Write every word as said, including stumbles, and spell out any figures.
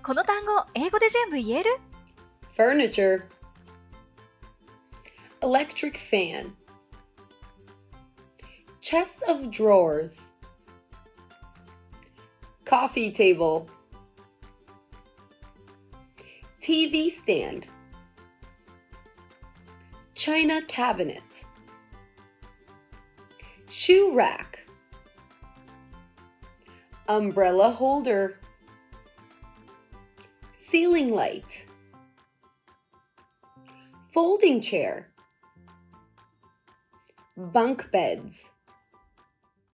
この単語、英語で全部言える？ Furniture, electric fan, chest of drawers, coffee table, T V stand, china cabinet, shoe rack, umbrella holder, ceiling light, folding chair, bunk beds.